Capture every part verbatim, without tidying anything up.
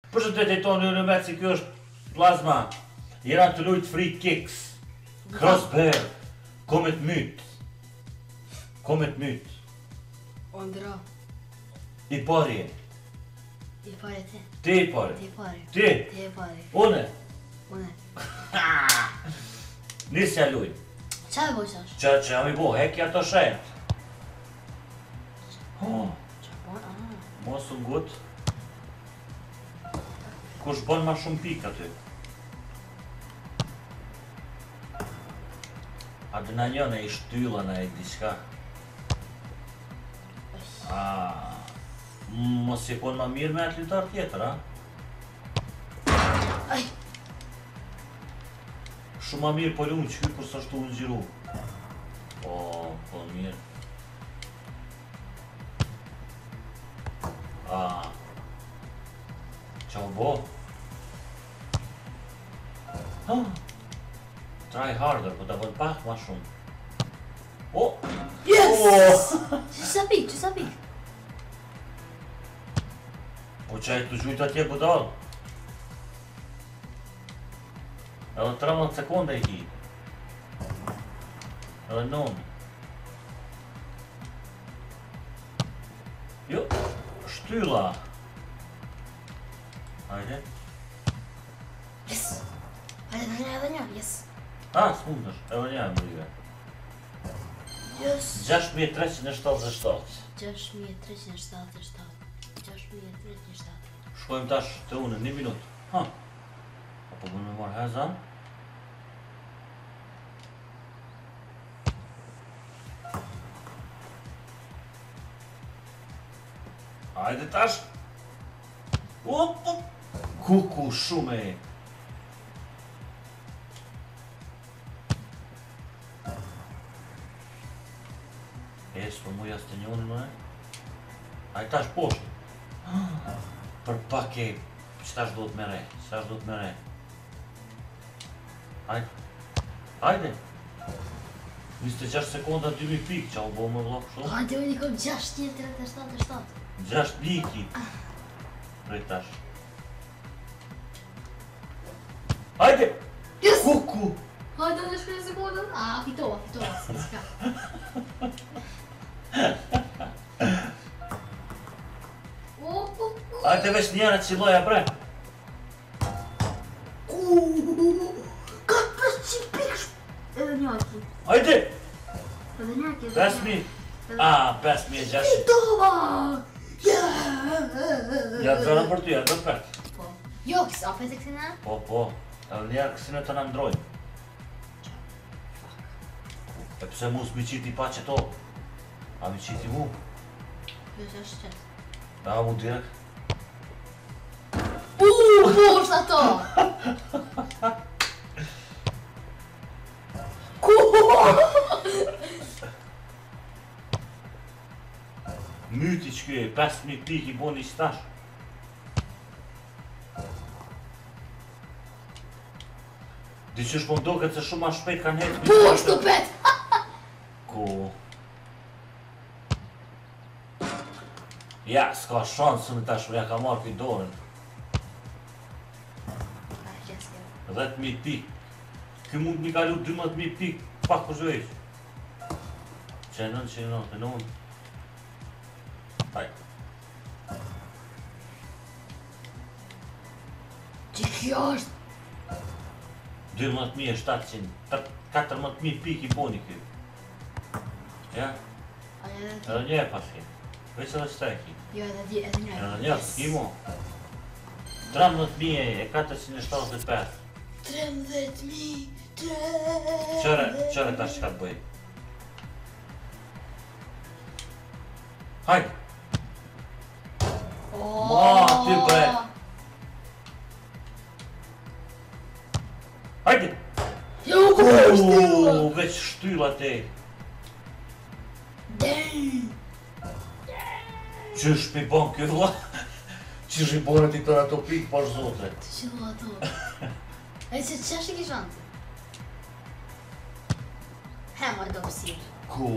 Përshëndetje tonë në Messi, kjo është plazma. Jena të lujt free kicks. Crossbear. Komet myt. Komet myt. Ondra. I pari. I pari ti. Ti i pari. Ti i pari. Ti. Ti i pari. Une. Une. Nisja luj. Qa e bojqash? Që që jam i bo, hekja të shenjt. Oh, Qa bon? Ah. mos u ngut. Kush bën ma shumë pik aty? A dëna njëne i shtyllën e i diçka? Ah, mos je kon ma mirë me atë lojtar tjetër, a? Aj! Shumë ma mirë po lumë që kur s'është u nxirru. Po, po mirë. Ah. Qa u bo? Ah. Try harder, po ta bën pak ma shumë. Oh! Yes! Oh! Që sa pik, që sa pik? Po qaj të gjujt atje budal. Edhe tridhjet sekonda i ki. Edhe non. Jo, shtylla. Hajde. Yes! Hajde dhe një edhe një, yes! Ah, s'mundesh, edhe një e mbrive. Yes! gjasht mijë e treqind e shtatëdhjetë e shtatë. gjasht mijë e treqind e shtatëdhjetë e shtatë. gjasht mijë e treqind e shtatëdhjetë. Shkojmë tash të unë, një minutë. Ha. Apo më në marrë hezan. Hajde tash. Op, op. Kuku shumë e. E, s'po mu jas të njoni më e. Hajde tash poshtë. Për pak e. Qëtash do të mere, qëtash do të mere. Hajde. Hajde. njëzet e gjashtë sekonda dy mijë pikë, qa u bo më vlok shumë. Hajde unë i kom gjasht mijë e tridhjetë e shtatë e shtatë. gjashtë liki. Prej tash. Hajde! Yes! Kuku! Hajde dhe shkrej sekundën. A, fitova, fitova, si s'ka. Op, op, op. Hajde veç njëra qiloja bre. Uuuu, ka pesëqind pikë. Edhe një aki. Hajde! Edhe një aki. pesë mijë. Ah, pesë mijë e gjashtë. Fitova! Ja të zona për ty, ja të pet. Po. Jo, kësë apet e kësina? Po, po. Edhe njerë kësine të në ndrojnë. E pse mu s'mi qiti pa që to? A mi qiti mu? Jo, që është qëtë. Da, mu direkt. Uuuu, po është ato! Ku? Myti që kjo e, pesë mijë pik i bo një stash. Diqysh po mdo këtë se shumë ma shpejt kanë hetë. Po është të pet! Ku? Ja, s'ka shansë në tash, ja ka marrë për dorën. dhjetë mijë pik. Ky mund mi kalu dymbëdhjetë mijë pik, pak për zhvejsh. Që e nënë, që e nënë, e nënë. Haj. Që kjo është? dymbëdhjetë mijë e shtatëqind, katërmbëdhjetë mijë pik i boni kjo. Ja? Edhe një e paski. Veç edhe qëta e ki. Jo, edhe di, edhe një. Edhe një, s'ki mo. trembëdhjetë mijë e katërqind e shtatëdhjetë e pesë. trembëdhjetë mijë, trembëdhjetë... Qëre, qëre tash që ka të bëj. Hajde! Ma, ty bre! Hajde! Jo, ku për shtylla! Uuu, veç shtylla te! Dej! Qysh pi bon kjo vla? Qysh i bonet i tëra to pikë, pash zote? Të qëllu ato. E që që është i kishantë? Hemar do pësirë. Ku?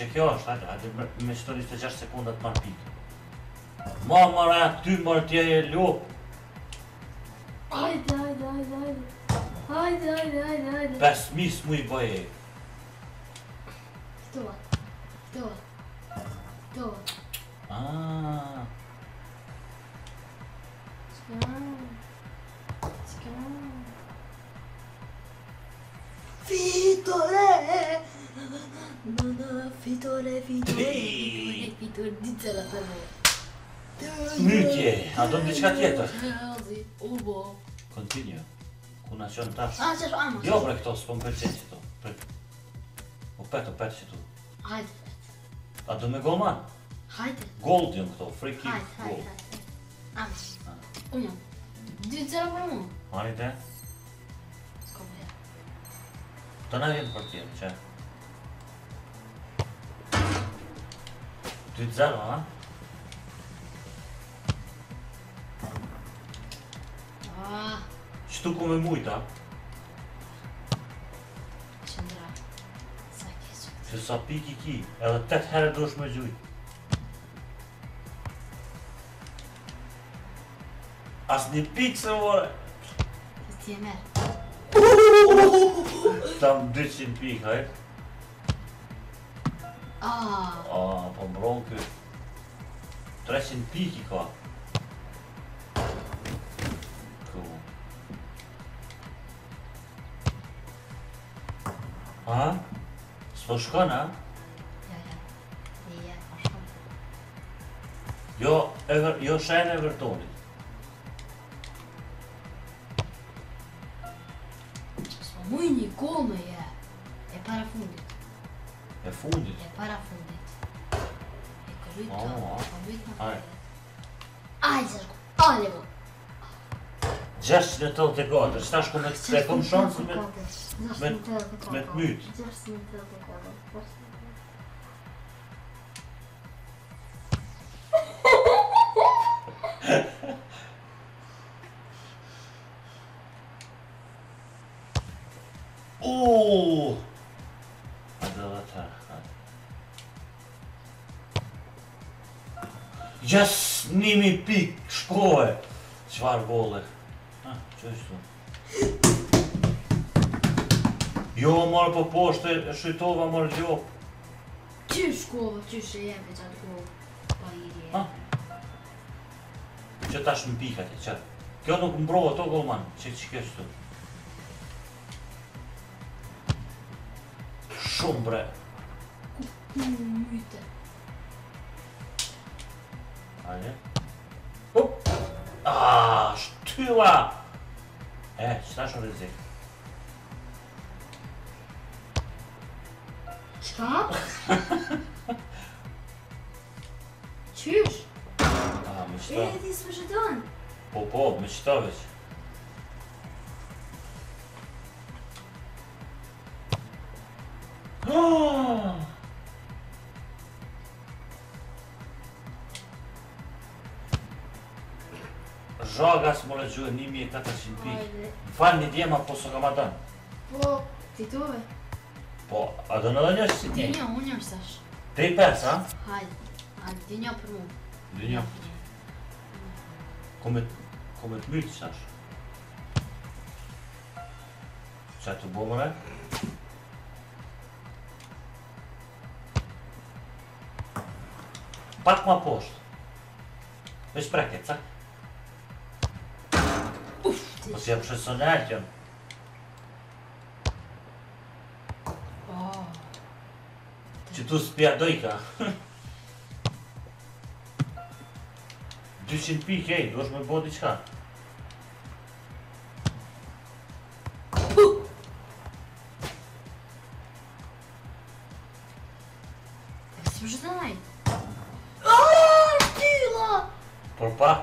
Që kjo është, hajde, hajde me- me qëto njëzet e gjashtë sekundat marrë pikë. Ma mara, ty marrë tje e lopë. Hajde, hajde, hajde, hajde. Hajde, hajde, hajde, hajde. Pes mis mu i bëje. Fitova. Fitova. Fitova. Aaaa. Skam. Skam. Fitore! Nana, fitore, fitore, Tri. fitore, fitore, dicela per me. Mytje, a do në diçka tjetër? Chelsea, ubo. Continue. Kuna qënë tash. Ah, qesh ama. Jo bre këto, s'po më pëlqen që to. Prit. O pet, o pet që tu. Hajde, A do me golman? hajde. Gold jënë këto, free kick, Hajde, hajde, gold. hajde. Ama. Unë jam. Dicela për mu. Marite? S'ko bëja. Të na vjen për tjerë, që? Ty të zero, ha? Ah, Qëtu ku me mujta, qëndra. Sa keqë. që sa piki ki, edhe tet herë dosh me gjujt. As një pikë se more. Të ti e merë. Tam dyqind pikë, hajt. Ah, A, po mbron kë. treqind pikë i ka. Cool. Ha? S'po shkon, ha? ja, ja. Ja, po shkon. Jo, Ever, jo shenë Evertonit. S'po muj një gol me je. E para fundit. E fundit. E para fundit. E këllyt Oh, të, oh. këllyt në Hajde. përre. Ajde, Zërko. Ale, mo. gjashtëqind e tetëdhjetë e katër, s'ta shku me të kom shansën me... me- me të myt. gjashtëqind e tetëdhjetë e katër. Uuuu! Hajde dhe të herë, hajde. Gjas nimi pik, shkove! Qfar gole? Ha, që është tu? Jo, marë po poshte, e shujtova marë gjopë. Qysh kova, qysh e jebe qatë kovë. Pa i rje. Ha? Që tash më pikat e qatë. Kjo nuk mbrova to golman, që që kjo është tu? Shumë bre. Ku myte. Hajde. Hop! Aaaa, shtylla! E, qëta shumë rizik. Qka? Qysh? A, me E, qëta? ti s'më shëton. Po, po, me qëta veç. Ah! Zhaga s'mo le gjuhe një mijë e katërqind pikë. Hajde. Më falë një djema po s'o kam atë. Po, fitove. Po, a do në dhe një është si Ti një? një, unë jam sash. Te i pes, ha? Hajde. Hajde, ti një për mu. Dë një. Komet, komet myrë qash. Qa të bo mëre? Pak ma poshtë. Veç preke, cak. Uf, ti. Po si jam shesonert jam. Oh. Që tu s'pja dojka. dyqind pikë, ej, duesh me bo diqka. E s'më shëtonaj. Aaaa, shtylla! Por pa.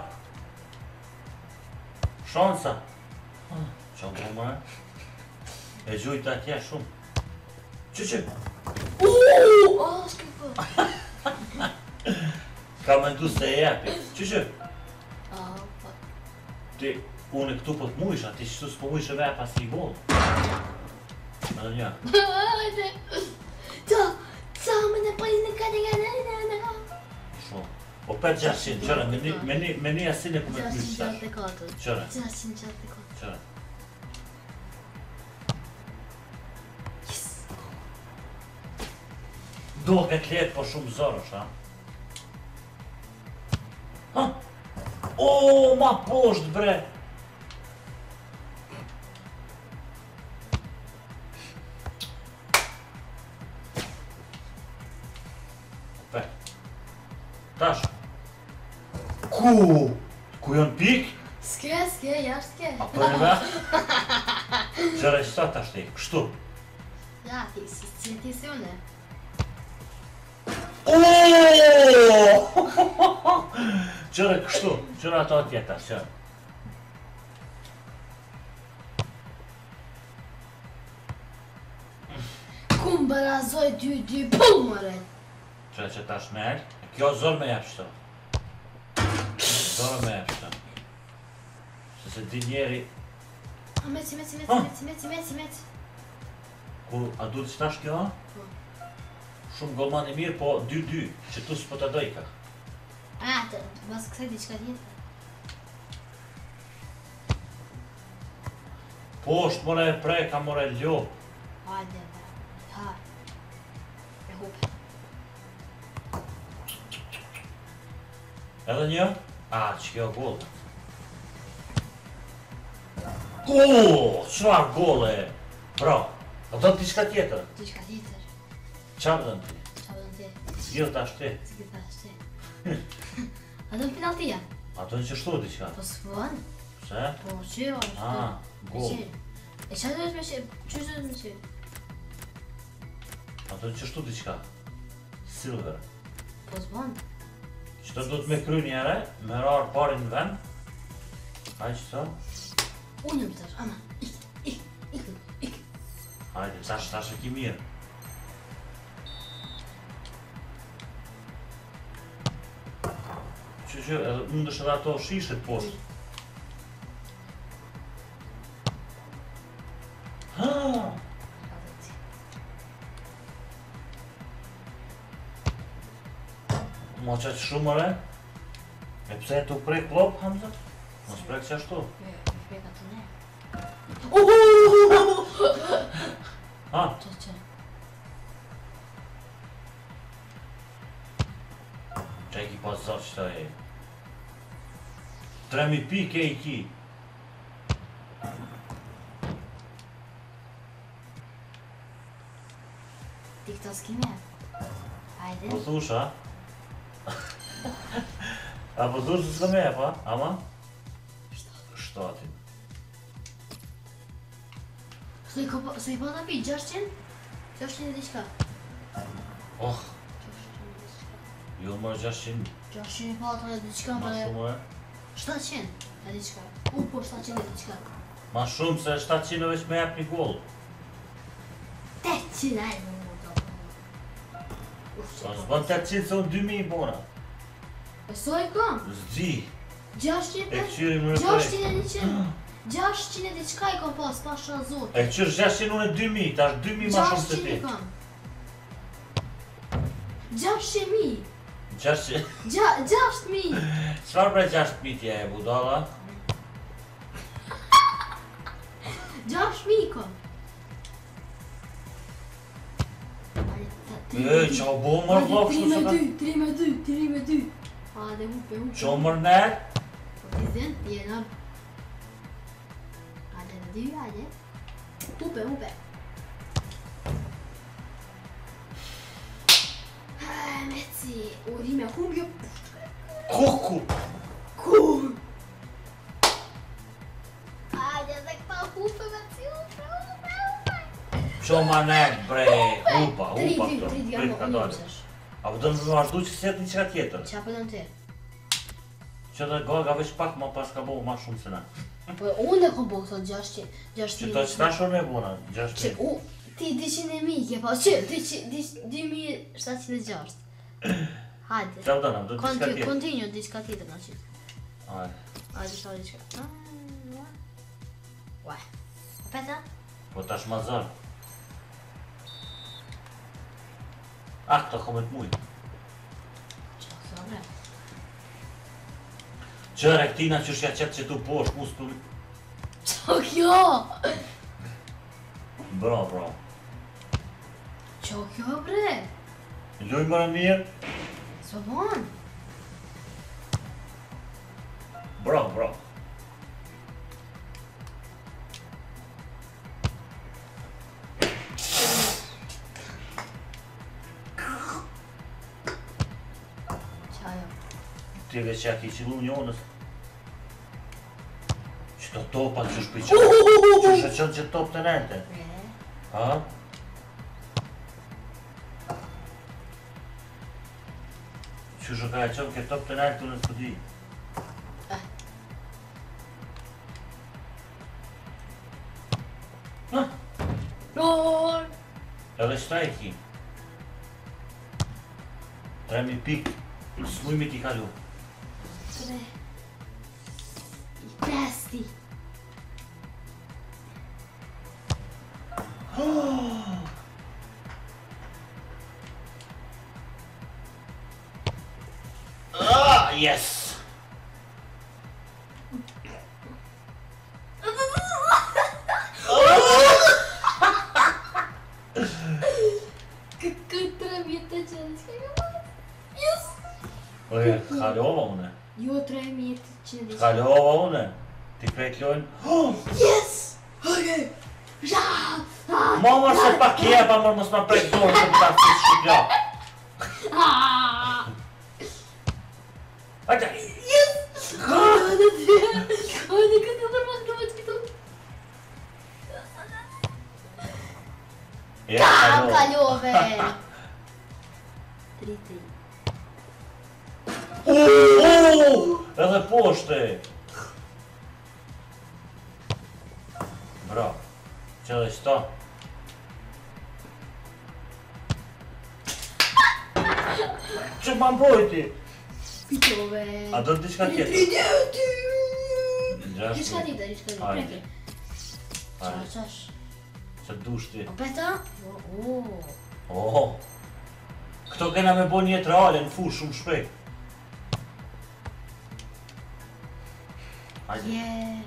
Shansa. Qa bo mëre? E gjujt atje shumë. Që që? Uuuu, oh, s'ke për. Ka mendu se e jepi. Që që? Ah, po. Ti, unë këtu po të mujsha, ti qëtu s'po mujshe me pas një gol. Edhe një. Hajde. Ta, ca me ne pa i Shumë. O për gjashtëqind, qëra, me një asin e ku me të mishë tash. gjashtëqind gjashtëqind e katër. Qëra, gjashtëqind gjashtëqind e katër. qëra. Yes. Do këtë letë, po shumë zorë është, ha? Ha? O, ma poshtë, bre! Pe. Tash. Ku? Ku janë pik? Ske, ske, jashtë ske. A për në me? Qëra që ta tash ti, kështu. Ja, ti, si si ti si une. Oooo! Qëra kështu, qëra ato atjeta, qëra. Kum barazoj dy dy pum more. Qëra që tash me erë, kjo zorë me jep shto. Zorë me jep shto. Se se di njeri, A meci, meci, meci, Ah. meci, meci, meci, meci. ku a du të shtash kjo, ha? Po. Shumë golman i mirë, po dy dy, që tu s'po të dojka. A, të, mas kësaj diçka tjetër. Poshtë more e preka, more e ljopë. Hajde, bre. Ha. E hupe. Edhe një? A, që kjo gol. Oooo, qëfar gol e? Bra, a do të diçka tjetër? Diçka tjetër. Qa më dënë ti? Qa do në ti? Zgjidh tash ti. Si këtë thash ti. A do në penaltia? A do në qështu diçka? Po s'fën. Pse? Po që o është. A, gol. E qa do të me që? Që do të me që? A do në qështu diçka? Silver. Po s'bën. Qëto do të me kry njëre, me rarë parin në vend. Hajde qëto? Unë jam tash, ama. Ik, ik, ik, ik. Hajde, tash, tash e ki mirë. Që që, edhe mund është edhe ato shishet poshtë. Ha! Ma qaqë shumë mëre? E pse e tu prek klop, Hamza? Mos prek që ashtu. Jo, jo, preka të ne. Ha? Që që? Që e ki pas zot që ta e. Tremi pike i ki. Ti këto s'ki mjerë. Hajde. Po thush, ha? A po thush se s'ka me e, pa? Ama? Shtatin. Se i ko po, se i po të pi, gjashtëqind? gjashtëqind e diçka. Oh, gjashtëqind e diçka. jo mërë gjashtqind, gjashtëqind e po të diçka, ma për shumë e. shtatëqind e diçka. U, po shtatëqind e diçka. Ma shumë se shtatëqind e veç me jep një gol. tetëqind e më më do. Po s'bën tetëqind se unë dy mijë i bona. E so i kam? Zdi, gjashtëqind e e këqyri më në prej. gjashtëqind e diçka. gjashtëqind e diçka i kam pas, pas shra zot. E këqyri gjashtqind unë e dy mijë, tash dy mijë ma shumë se gjashtëqind ti. i kam. gjashtëqind mijë. Gjashtqind, Gja- gjasht mijë. çfarë bre gjasht mijë tje e budala? gjasht mijë kam. E, që o bo mërë vlog tri shumë me se ka. dy, tri me dy, tri me dy. Hajde, hupe, hupe. Që o mërë nërë? Po ti zën, ti e nab. Hajde, në dy, hajde. Hupe, hupe. Hajde, meci, uri me humbjo. Kuku! Ku? Hajde, dhe këta hupe, meci, hupe, hupe, hupe. Që o ma nërë bre, hupa, Tri, hupa tri, këto. tri, tri, Prit ka unë dalë. mësesh. A po do në vazhdu që s'jetë një qëka tjetër. Qa për dëmë ti? Që dhe gaga veç pak ma pas ka bo ma shumë se na. Po unë e kom bo këto gjashtë, gjashtë Që to që ta shon e bona, Që gjashtë. u, ti dyqind e mijë ke pa, që, dy mijë shtatëqind e gjashtë. Hajde. Qa vdana, do të qka Konti, tjetër. continue, diçka tjetër në qytë. Ajde. Hajde, shta diçka. Ua. Peta? Po tash ma zarë. Ah, këto komet mujë. Gjëra e këtina që shja qëtë që tu poshtë muskull. Qa kjo? Bra, bra. Qa kjo bre? Luj më në mirë. Së bon? Bra, bra. Qa jo? Ti veç që ki qilu njonës. Qëto topat që shpiqo. Që shë qënë që top të nente. Bre? Ha? Që shë ka e qënë ke top të nente të në s'pëdi. Lol! Edhe shta e ki. Tremi pik. S'muj mi ti kalu. Bre? I pesti! Ah, yes! Këtë vjetë që në s'ka jo marrë? Yes! Oje, kalova une. Jo tre vjetë që në s'ka. Kalova une. Ti krejt lojnë. Yes! Okej! Ja! Ma mërë se pa kjepa, mërë mos ma prejt dorë që më ta fish shqipja. Ajta! Yes! Hajde të Hajde këtë për mas në veç këtu. Ja, Kam kalova. kalove! Tri, tri. Uuuu! Edhe poshte! Bra. Që dhe qëta? Që ma mbrojti? Pitove! A do të diçka Tri, tjetër? tri, tri! Gjashtë. Diçka tjetër, diçka tjetër, Hajde. preke. Qa, Hajde. qash? Që dush ti? O peta? O, o. Oh. Këto kena me bo një jetë reale në fush shumë shpejt. Hajde. Je...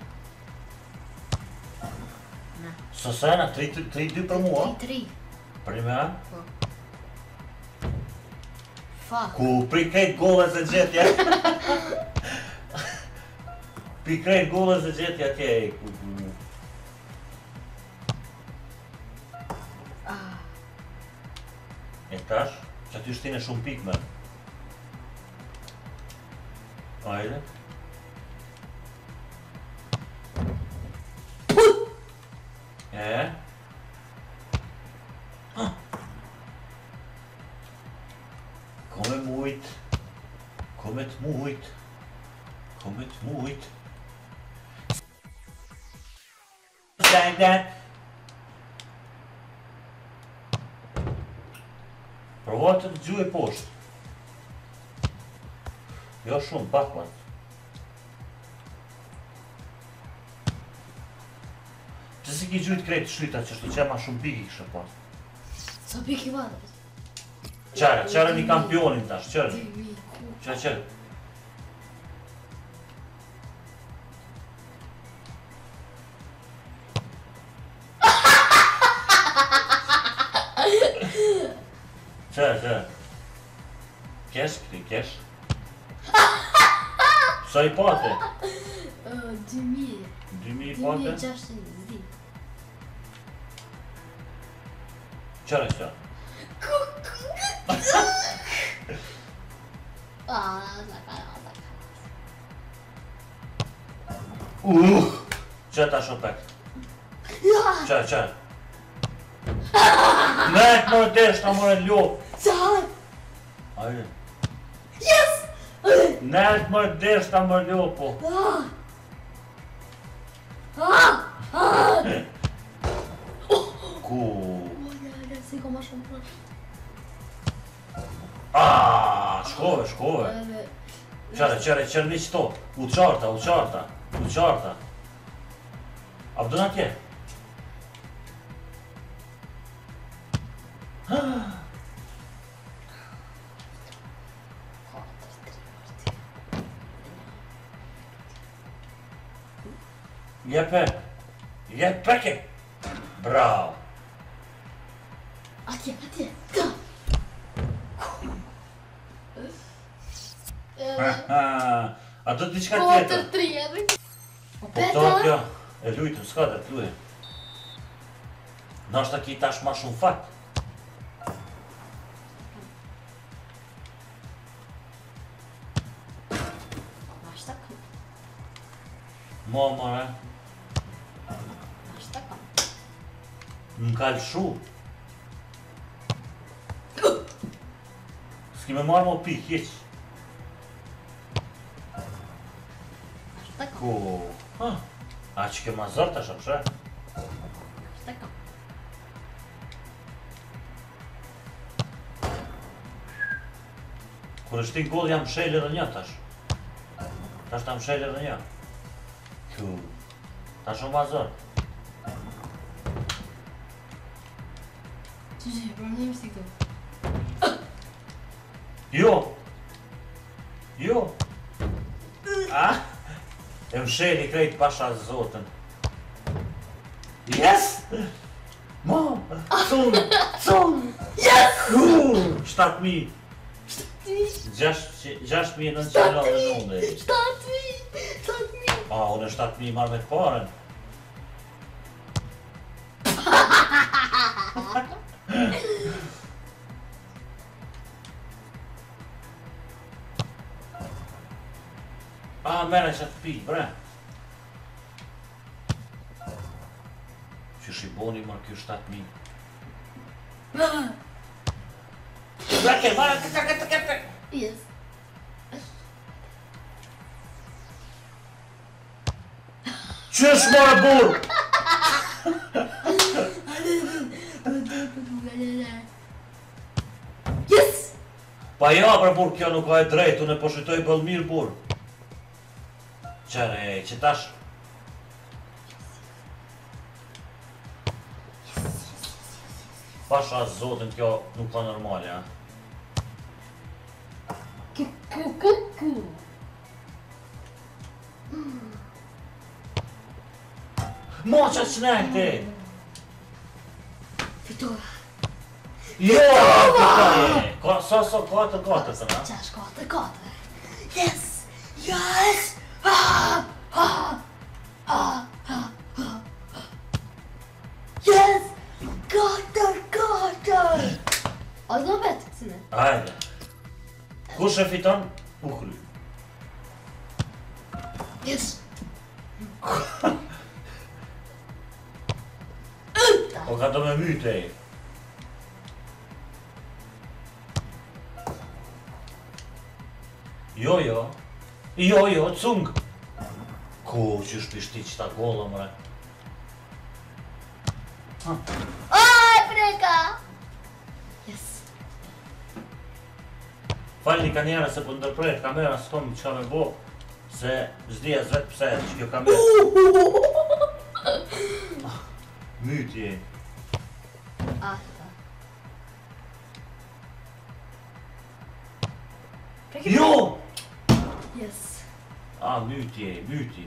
Na. Së sena, tri dy për mua? Tri, tri. Për një me anë? Po. Fuck. Ku pri krejt golle se gjetja. Pri krejt golle se gjetja tje. ku- ku- Ah. E tash, që aty shtine shumë pikme. Ajde. E? Ah. Come mujt. Come t'mujt. Come t'mujt. Like that. Provo të të gjuhë e poshtë. Jo shumë, pak mas. Që si ki gjujt krejt shryta që shtu që ma shumë piki kështë pas. Sa pik i vadës? Qara, qara një kampionin tash, qërë. Ti mi ku. Qërë, qërë. Qërë, qërë. Kesh, këti, kesh. Sa i pate? Dy mi. dy mijë i Dy mi pate? gjashtë një zdi. Qërë, qërë. Ah, la cara, la cara. Uh, qërë ta shopek. Qërë, qërë. Ne e të mërë desh, ta mërë ljopë. Saj! Ajde. Yes! Ne e të mërë desh, ta mërë ljopë. Ah! Ah! Ah! Ku? Oh, ja, ja, si ko ma shumë pra. Ah, shkove, shkove. Edhe... Qare, qare, qare një qëto. U qarta, u qarta. U qarta. A vdona tje? Jeppe! Jeppeke! Bravo! Atje, atje. Da. Haha. A do diçka Katër, tjetër? tri edhe. Po Po këto peta? kjo, e lujtëm, s'ka dhe të lujem. Nashta ki tash ma shumë fat. Ashta kam. Mo, more, Ashta kam. më kalë shu. S'ki me marrë mo pi, hiq. Ashta kam. Ku, ha, a që ke ma zërë tash, apëshe? Ashta kam. Kur është ti gol jam mshel edhe një tash. Tash ta mshel edhe një. Ku, tash unë ma zërë. Që që, pra në si këtu. Jo! Jo! A? E msheli krejt pasha zotën. Yes! Mo! Cun! Cun! Yes! Ku! shtatë mijë! Ti, gjashtë mijë e nëntëqind e nëntëdhjetë. shtatë mi, shtatë mi. A, unë e shtatë mijë marrë me të paren. A, mene që të pi, bre. Që shiboni marrë kjo shtatë mijë. Brake, marrë këtë këtë këtë! Yes. Qësh marrë burë? Yes! Pa ja, bre burë, kjo nuk ka e drejtë, unë e po shitoj bëllë mirë burë. Qere, që tash... Pasha zotën kjo nuk ka normale, ha? Ku, ku, ku, ku. Mo që që nejtë! Fitova. Jo, fitoj! Ka, sa, sa, katër, katër, të na? Qash, katër, katër. Yes! Yes! Ah! Ah! Ah! Ah! Ah! Yes! Katër, katër! A do vetë kësine? Hajde. Kush e fiton? U kry. Yes! O ka do me myte e. Jo, jo. Jo, jo, cung. Ku që shpishti që ta golla, mre. Aj, preka! Yes! Falni ka njëra se po ndërprejt kamera s'kom që ka me bo. Se zdia zvet pse që kjo kamera. Myti e. Ata. Jo! Yes! A, myti e, myti.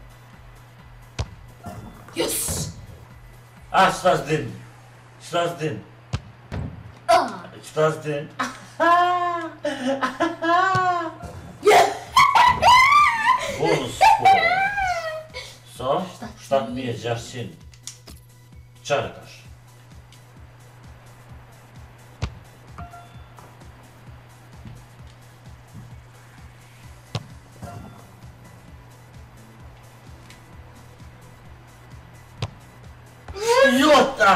Yes! A, qëta s'din? Qëta s'din? Ah! Qëta s'din? Yes! Bonus score. Sa? shtatë mijë e gjashtëqind. Qare tash? Jota!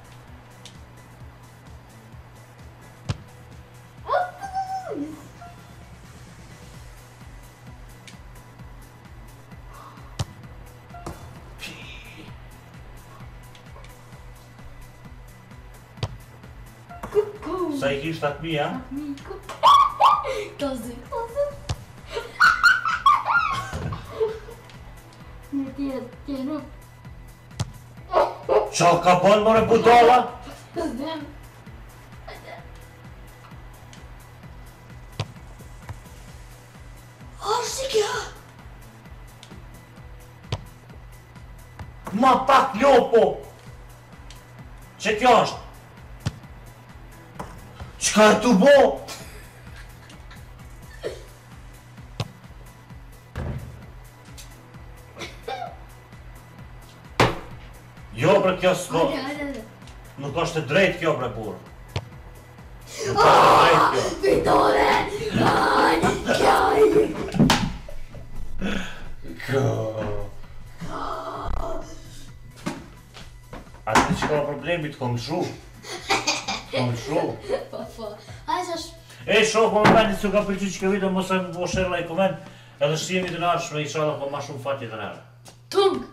Sa i ki shtatë mijë, a? Miku. Klasy, klasy. Një tjetë, tjetë. Qa ka bën more budala? Zdem. A, si kjo? Ma pak lopo! Që kjo është? Qka e tu bo? Jo bre kjo s'ko, Hajde, hajde, hajde. nuk është e drejt kjo bre burë. Nuk është e drejt kjo. Fitore! Aj, kaj! A ti që ka problemi të kom shu? Kom shu? Po, po. Hajde që është... E shoh po më bani që ka pëlqy që ke video mos e më share like comment edhe shihemi të nashme inshallah po ma shumë fati të nare. Tung!